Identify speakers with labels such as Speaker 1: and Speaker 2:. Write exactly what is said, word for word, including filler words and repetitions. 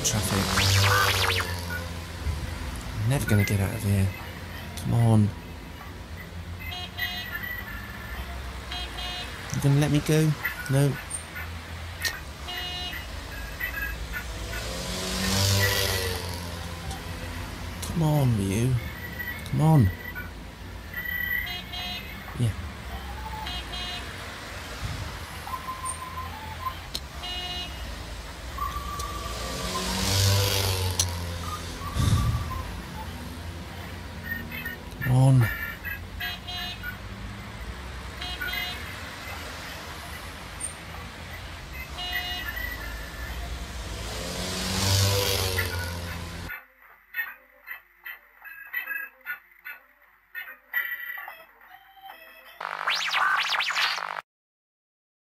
Speaker 1: traffic. I'm never going to get out of here. Come on. You going to let me go? No. Come on, you. Come on.